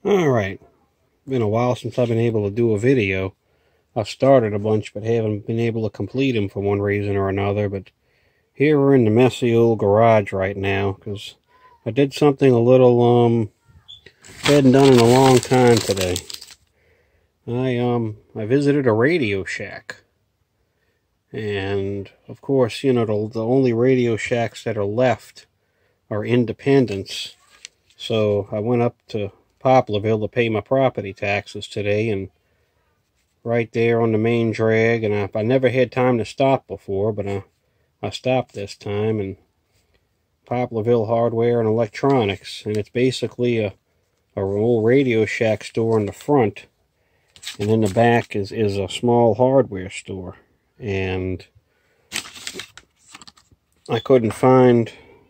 Alright, been a while since I've been able to do a video. I've started a bunch but haven't been able to complete them for one reason or another. But here we're in the messy old garage right now because I did something a little hadn't done in a long time today. I visited a Radio Shack. And of course, you know, the only Radio Shacks that are left are independents. So I went up to Poplarville to pay my property taxes today, and right there on the main drag, and I never had time to stop before, but I stopped this time, and Poplarville Hardware and Electronics, and it's basically a old Radio Shack store in the front, and in the back is a small hardware store. And I couldn't find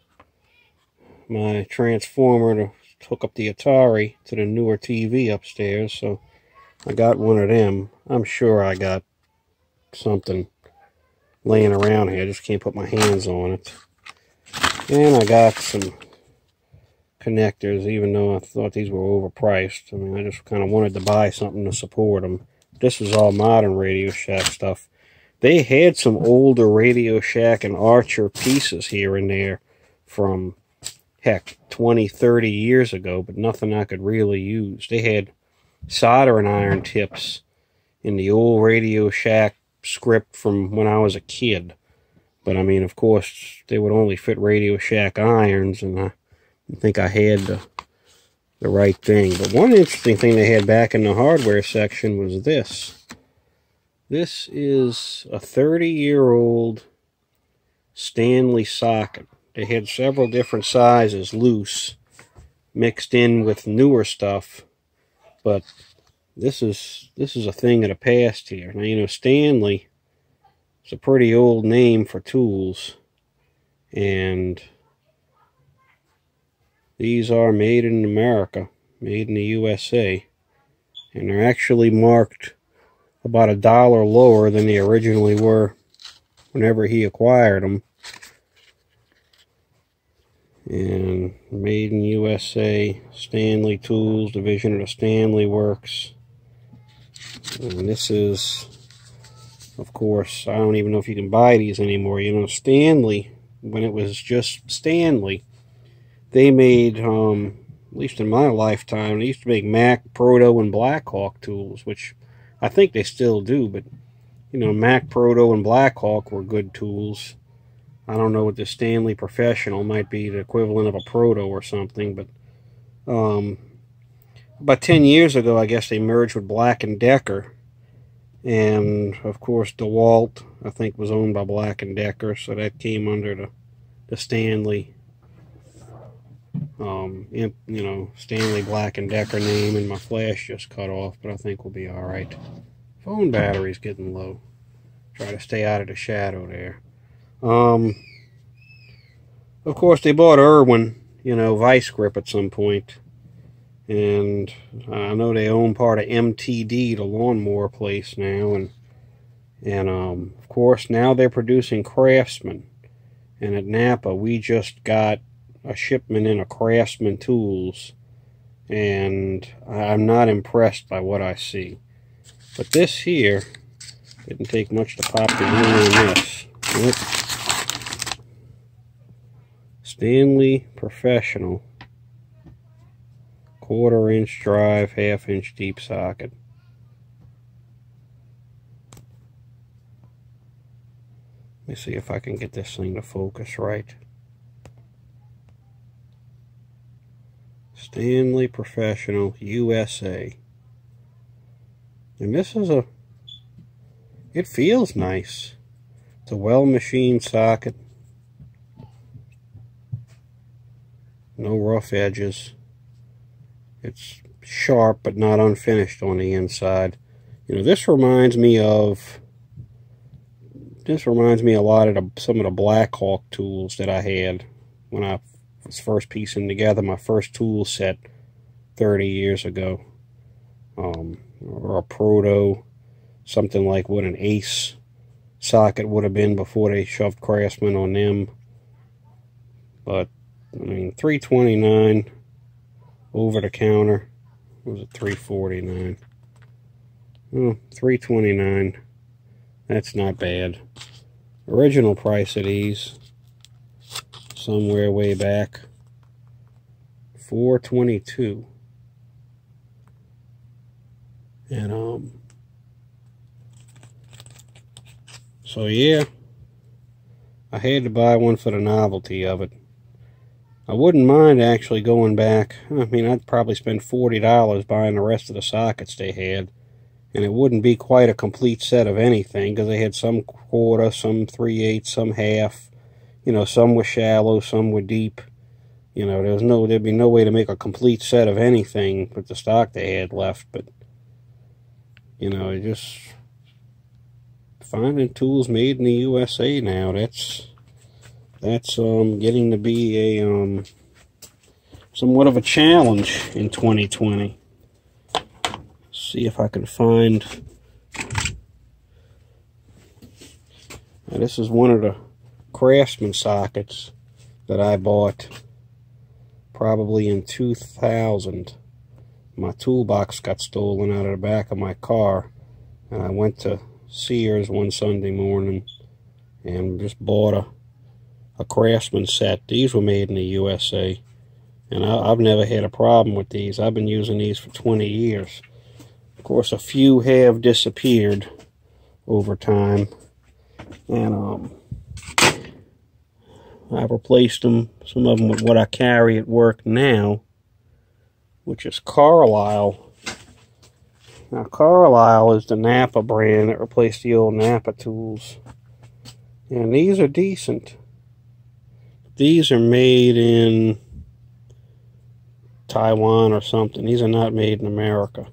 my transformer to hook up the Atari to the newer TV upstairs, so I got one of them. I'm sure I got something laying around here, I just can't put my hands on it. And I got some connectors, even though I thought these were overpriced. I mean, I just kind of wanted to buy something to support them. This is all modern Radio Shack stuff. They had some older Radio Shack and Archer pieces here and there from, heck, 20, 30 years ago, but nothing I could really use. They had soldering iron tips in the old Radio Shack script from when I was a kid. But, I mean, of course, they would only fit Radio Shack irons, and I think I had the right thing. But one interesting thing they had back in the hardware section was this. This is a 30-year-old Stanley socket. They had several different sizes loose, mixed in with newer stuff. But this is a thing of the past here. Now, you know, Stanley is a pretty old name for tools. And these are made in America, made in the USA. And they're actually marked about $1 lower than they originally were whenever he acquired them. And made in USA, Stanley Tools, division of the Stanley Works. And this is, of course, I don't even know if you can buy these anymore. You know, Stanley, when it was just Stanley, they made, at least in my lifetime, they used to make Mac, Proto, and Blackhawk tools, which I think they still do, but, you know, Mac, Proto, and Blackhawk were good tools. I don't know what the Stanley Professional might be, the equivalent of a Proto or something, but about 10 years ago, I guess they merged with Black & Decker. And, of course, DeWalt, I think, was owned by Black & Decker, so that came under the Stanley, you know, Stanley Black & Decker name, and my flash just cut off, but I think we'll be alright. Phone battery's getting low. Try to stay out of the shadow there. Of course, they bought Irwin, you know, Vice Grip at some point. And I know they own part of MTD, the lawnmower place now. And of course, now they're producing Craftsman. And at Napa, we just got a shipment in of Craftsman tools. And I'm not impressed by what I see. But this here, didn't take much to pop the wheel in this. Yep. Stanley Professional. 1/4-inch drive, 1/2-inch deep socket. Let me see if I can get this thing to focus right. Stanley Professional USA. And this is it feels nice. It's a well-machined socket. No rough edges. It's sharp but not unfinished on the inside. You know, this reminds me a lot of some of the Blackhawk tools that I had when I was first piecing together my first tool set 30 years ago. Or a Proto, something like what an Ace socket would have been before they shoved Craftsman on them. But I mean, $329 over the counter. What was it, $3.49? Oh, $3.29. That's not bad. Original price of these, somewhere way back, $4.22. And so yeah, I had to buy one for the novelty of it. I wouldn't mind actually going back. I mean, I'd probably spend $40 buying the rest of the sockets they had. And it wouldn't be quite a complete set of anything, because they had some quarter, some 3/8, some half. You know, some were shallow, some were deep. You know, there'd be no way to make a complete set of anything with the stock they had left. But, you know, just finding tools made in the USA now, that's getting to be a somewhat of a challenge in 2020. See if I can find. Now, this is one of the Craftsman sockets that I bought probably in 2000. My toolbox got stolen out of the back of my car, and I went to Sears one Sunday morning and just bought a Craftsman set. These were made in the USA, and I've never had a problem with these. I've been using these for 20 years. Of course, a few have disappeared over time, and I've replaced them, some of them, with what I carry at work now, which is Carlisle. Now, Carlisle is the Napa brand that replaced the old Napa tools, and these are decent. These are made in Taiwan or something. These are not made in America.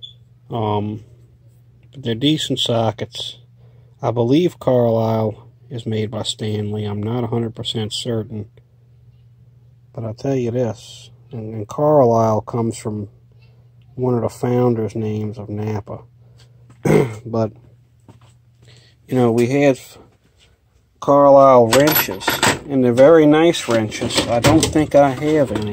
But they're decent sockets. I believe Carlisle is made by Stanley. I'm not 100% certain. But I'll tell you this, and Carlisle comes from one of the founders' names of Napa. But, you know, we have Carlisle wrenches, and they're very nice wrenches. I don't think I have any.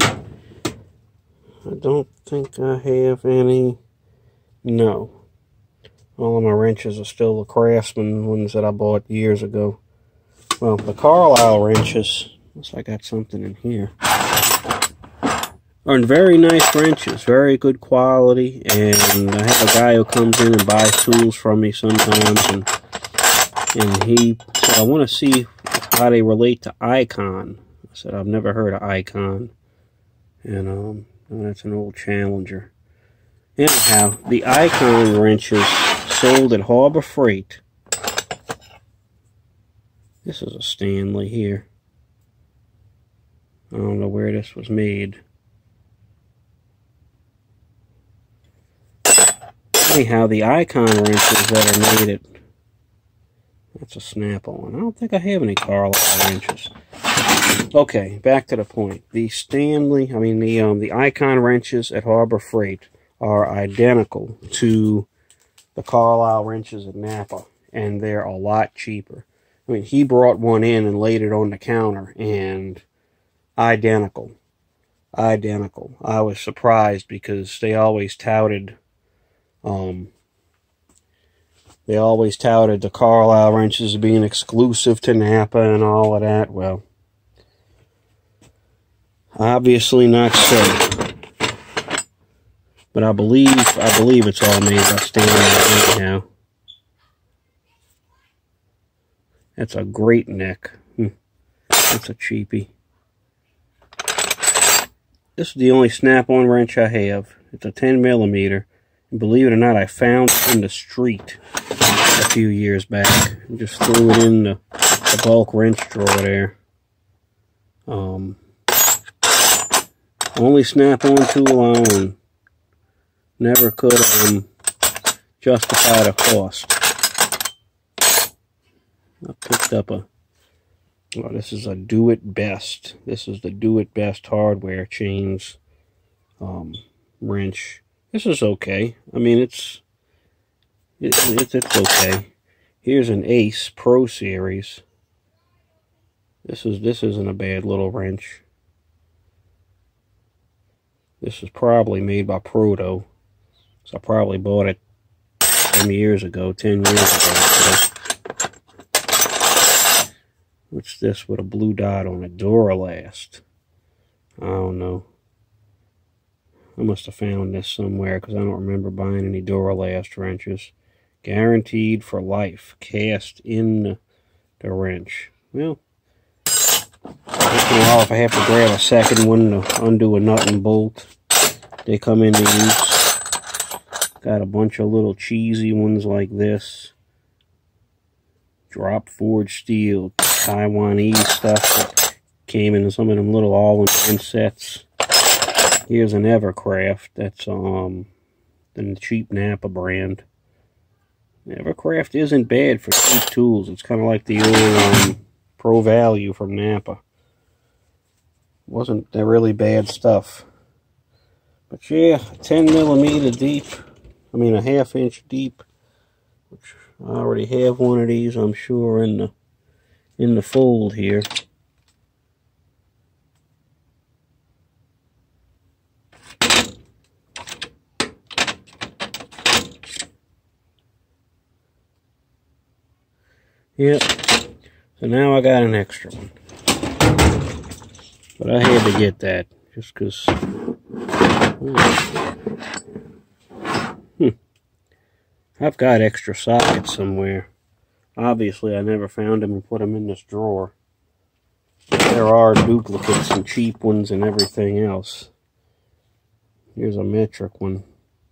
No. All of my wrenches are still the Craftsman ones that I bought years ago. Well, the Carlisle wrenches, unless I got something in here, are very nice wrenches, very good quality, and I have a guy who comes in and buys tools from me sometimes, and he said, I want to see how they relate to Icon. I said, I've never heard of Icon, and that's an old Challenger. Anyhow, the Icon wrenches sold at Harbor Freight. This is a Stanley here. I don't know where this was made. Anyhow, the Icon wrenches that are made at... That's a Snap-on. I don't think I have any Carlisle wrenches. Okay, back to the point. The the Icon wrenches at Harbor Freight are identical to the Carlisle wrenches at Napa, and they're a lot cheaper. I mean, he brought one in and laid it on the counter, and identical. Identical. I was surprised because they always touted the Carlisle wrenches as being exclusive to Napa and all of that. Well, obviously not so. But I believe it's all made by Stanley anyhow. That's a great neck. That's a cheapie. This is the only Snap-on wrench I have. It's a 10mm. And believe it or not, I found it in the street a few years back. I just threw it in the bulk wrench drawer there. Only Snap-on tool I own. Never could justify the cost. I picked up this is a Do It Best. This is the Do It Best Hardware Chains wrench. This is okay. I mean, it's okay. Here's an Ace Pro Series. This isn't a bad little wrench. This is probably made by Proto. So I probably bought it some years ago, 10 years ago. So. What's this with a blue dot on it? Duralast. I don't know. I must have found this somewhere because I don't remember buying any Duralast wrenches. Guaranteed for life. Cast in the wrench. Well, once in a while if I have to grab a second one to undo a nut and bolt, they come into use. Got a bunch of little cheesy ones like this. Drop forged steel, Taiwanese stuff that came in some of them little all-in-one sets. Here's an Evercraft. That's the cheap Napa brand. Evercraft isn't bad for cheap tools. It's kind of like the old Pro Value from Napa. Wasn't that really bad stuff. But yeah, 10mm deep. I mean a 1/2 inch deep. Which I already have one of these, I'm sure, in the fold here. Yep. So now I got an extra one. But I had to get that just because. I've got extra sockets somewhere. Obviously, I never found them and put them in this drawer. There are duplicates and cheap ones and everything else. Here's a metric one.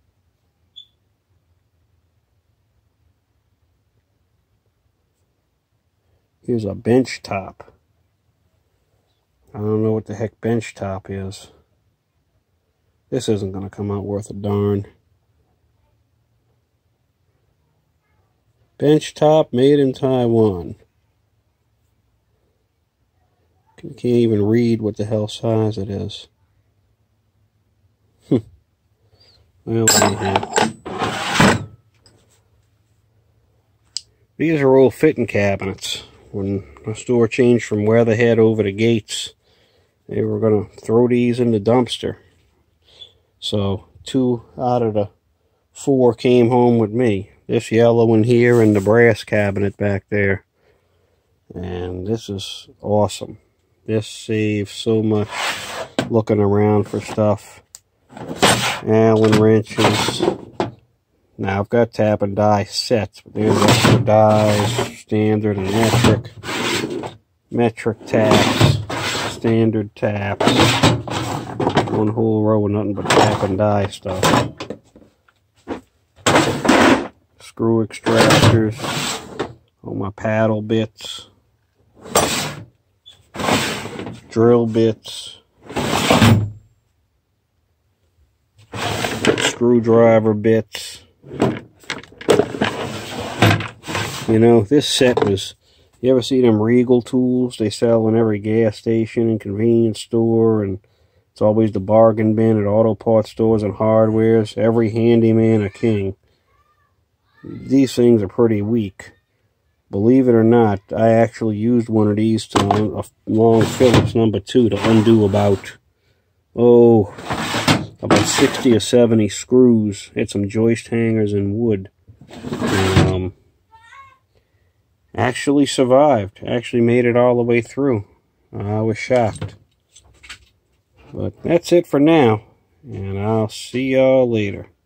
Here's a bench top. I don't know what the heck bench top is. This isn't going to come out worth a darn. Bench top made in Taiwan. Can't even read what the hell size it is. Well, anyhow. These are old fitting cabinets. When the store changed from Weatherhead over to Gates, they were going to throw these in the dumpster. So 2 out of the 4 came home with me. This yellow one here and the brass cabinet back there. And this is awesome. This saves so much looking around for stuff. Allen wrenches. Now I've got tap and die sets, but there's extra dies, standard and metric. Metric taps, standard taps. One whole row of nothing but tap and die stuff. Screw extractors, all my paddle bits, drill bits, screwdriver bits. You know, this set was, you ever see them Regal tools they sell in every gas station and convenience store, and it's always the bargain bin at auto parts stores and hardwares. Every handyman a king. These things are pretty weak. Believe it or not, I actually used one of these to a long Phillips number 2 to undo about 60 or 70 screws. Had some joist hangers and wood. And, actually survived. Actually made it all the way through. I was shocked. But that's it for now. And I'll see y'all later.